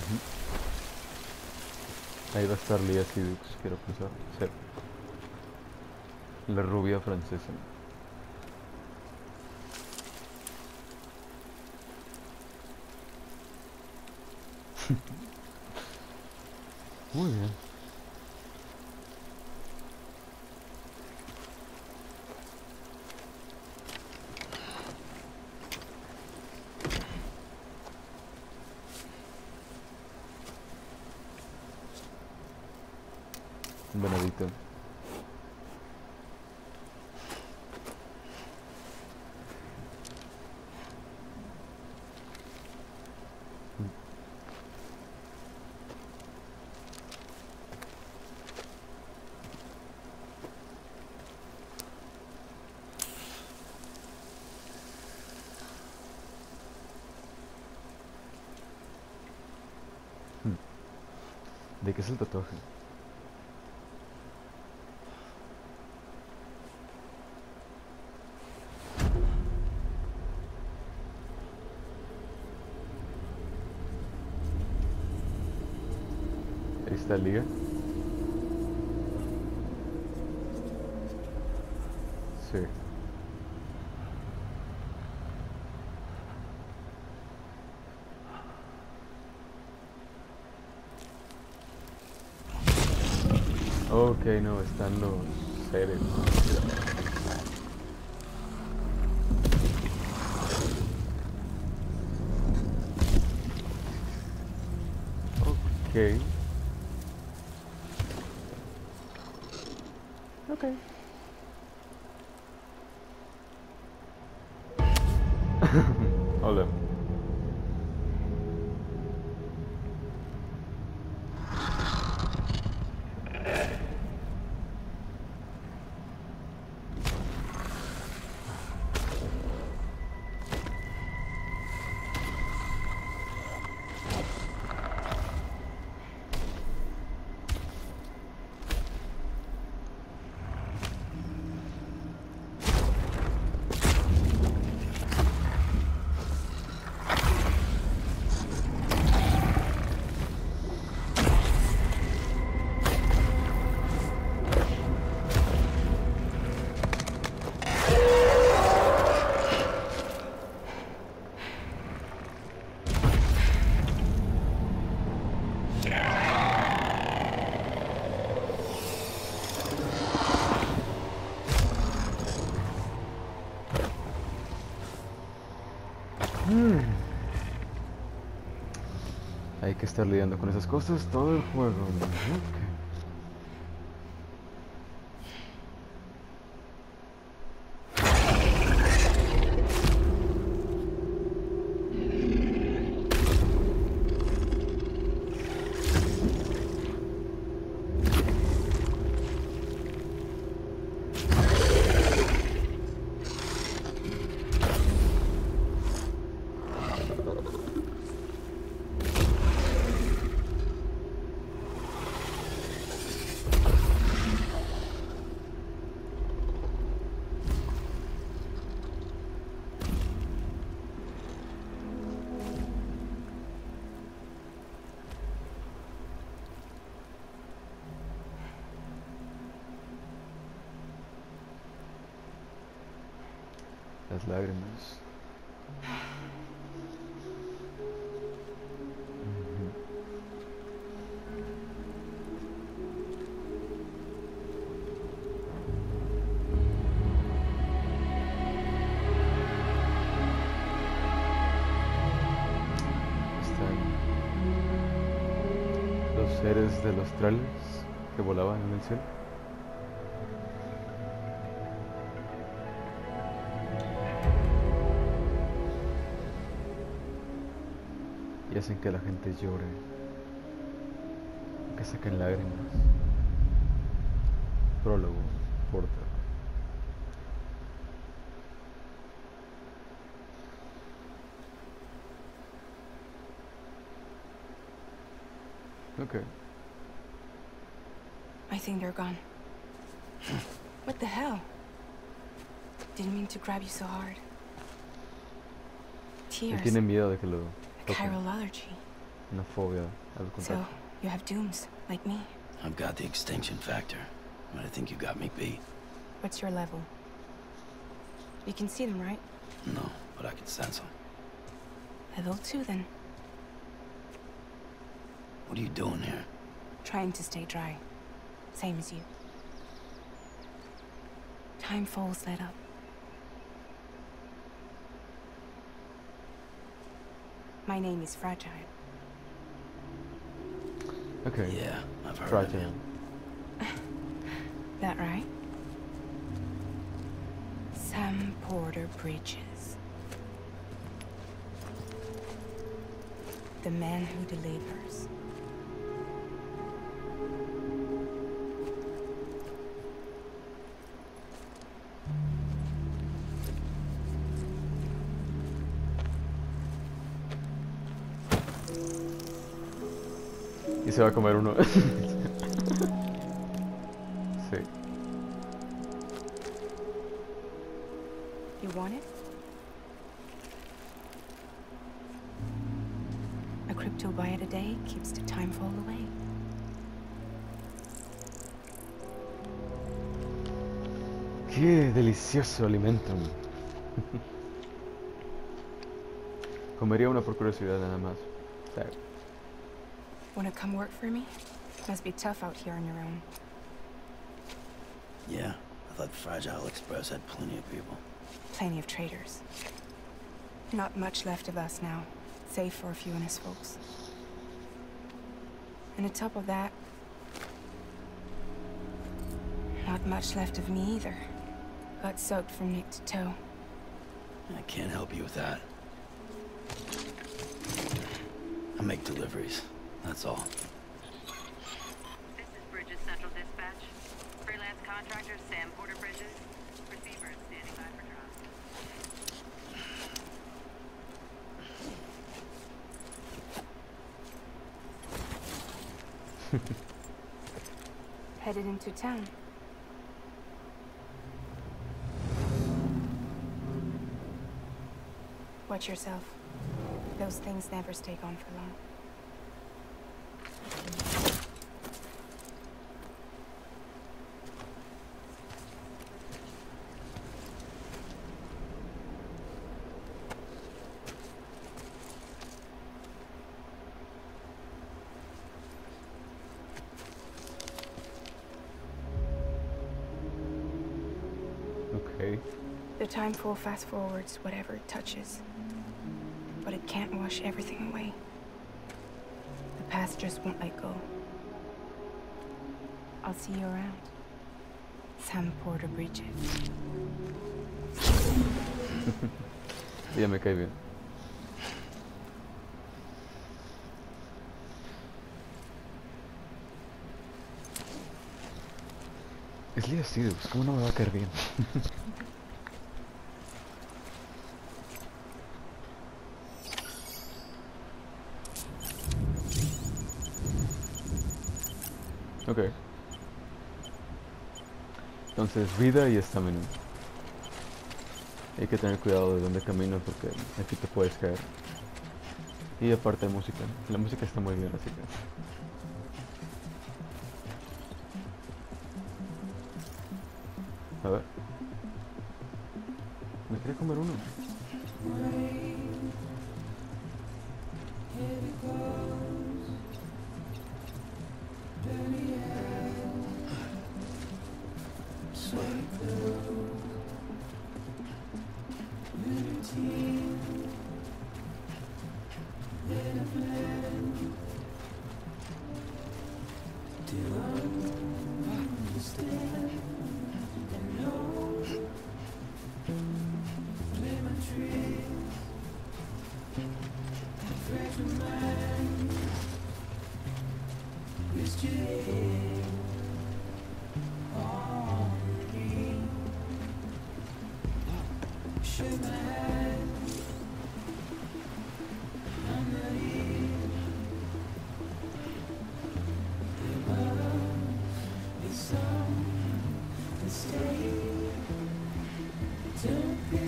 Ahí va a estar Lia Sidux, quiero pensar. Sí. La rubia francesa. Muy bien. Benedito. ¿De qué es el tatuaje? Ahí está Liga. Sí. Ok, no, están los seres. Ok. Ok. Hola. Hay que estar lidiando con esas cosas todo el juego. Ok. Las lágrimas. Están los seres de los trales que volaban en el cielo. Y hacen que la gente llore, que saquen lágrimas. Prólogo, Portal. Okay. I think they're gone. What the hell? Didn't mean to grab you so hard. Él Tears. tiene miedo de que lo A toquen. chiral allergy. una fobia al So, contacto. you have dooms, like me. I've got the extinction factor, but I think you got me beat. What's your level? You can see them, right? No, but I can sense them. Level 2, then. What are you doing here? Trying to stay dry. Same as you. Timefall's let up. My name is Fragile. Okay, Yeah, I've heard of Fragile. you. That right? Sam Porter Bridges. The man who delivers. Y se va a comer uno. Sí. You want it? A crypto bite a day keeps the timefall away. Qué delicioso alimento. Comería una por curiosidad nada más. Sí. Wanna come work for me? Must be tough out here on your own. Yeah, I thought Fragile Express had plenty of people. Plenty of traitors. Not much left of us now, save for a few honest folks. And on top of that, not much left of me either. Got soaked from neck to toe. I can't help you with that. I make deliveries, that's all. This is Bridges Central Dispatch. Freelance contractor Sam Porter Bridges. Receiver is standing by for drop. Headed into town. Watch yourself. Those things never stay gone for long. Okay. The timefall fast forwards whatever it touches. But it can't wash everything away. The past just won't let go. I'll see you around. Sam Porter Bridges. Ya me cae bien. Es Leah Sidus, ¿cómo no me va a caer bien? Ok. Entonces, vida y estamina. Hay que tener cuidado de dónde caminas porque aquí te puedes caer. Y aparte de música. La música está muy bien, así que... A ver. Me quería comer uno.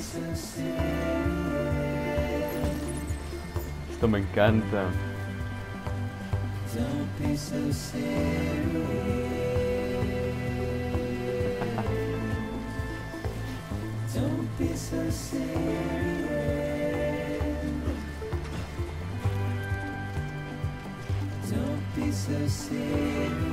Esto me encanta. Don't be so serious. Don't be so serious. Don't be so serious.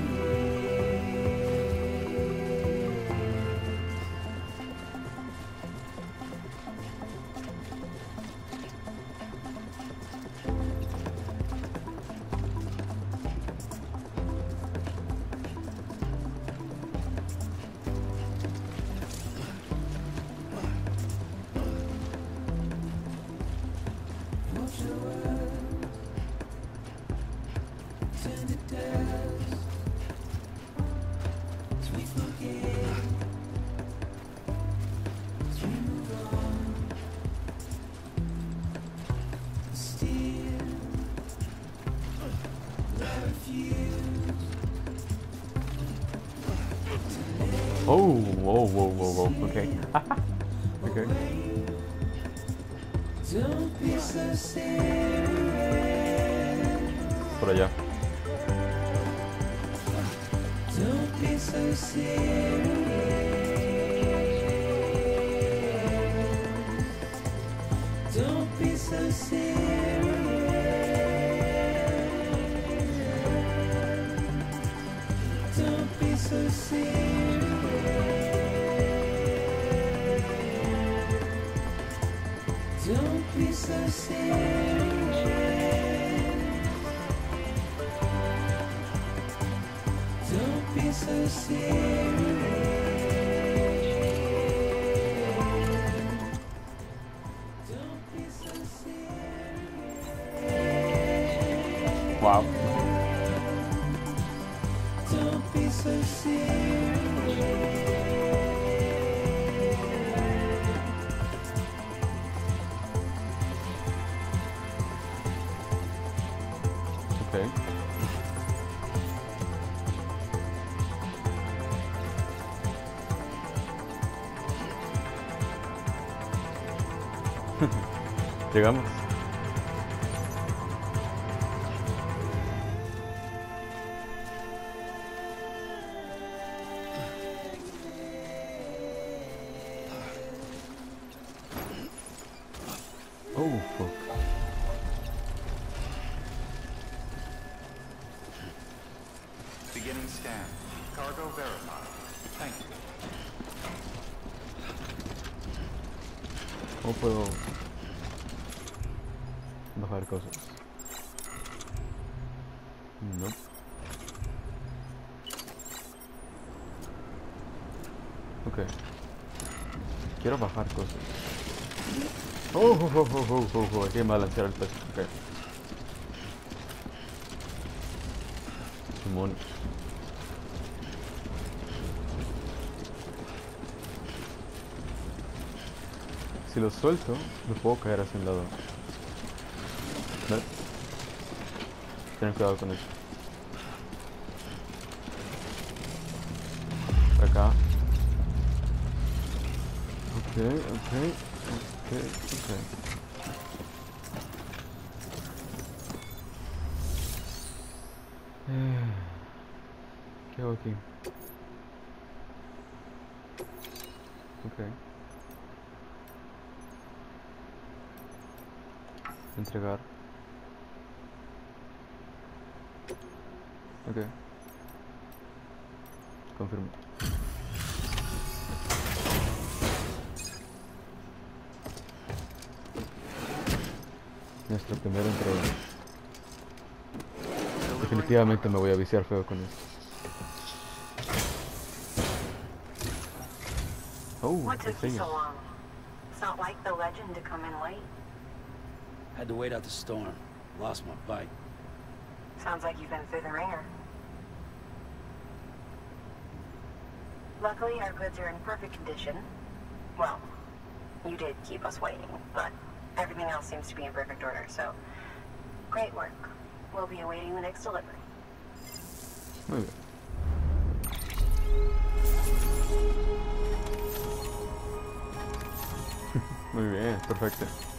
Watch the world turn to dust as we forget, as we move on. Still, I refuse. Oh, whoa, whoa, whoa, whoa. Okay. Okay. Don't be so serious. Por allá. Don't be so serious. Don't be so serious. Don't be so serious. Don't be so serious. Don't be so serious. Don't be so serious. Wow. Don't be so serious. Okay. Llegamos. Oh, fuck. Beginning scan. Cargo verified. Thank you. ¿Cómo puedo bajar cosas? No. Ok. Quiero bajar cosas. Hay que balancear el peso. Ok. Simón. Si lo suelto, me puedo caer hacia un lado. ¿Ves? Ten cuidado con eso. Acá. Ok. ¿Qué hago aquí? Ok. Entregar. Ok. Confirmo. Nuestra primera entrega. Definitivamente me voy a viciar feo con esto. Oh, What took you enseña. so long? It's not like the legend to come in late. Had to wait out the storm. Lost my bike. Sounds like you've been through the ringer. Luckily, our goods are in perfect condition. Well, you did keep us waiting, but everything else seems to be in perfect order, so great work. We'll be awaiting the next delivery. Muy bien. Muy bien, perfecto.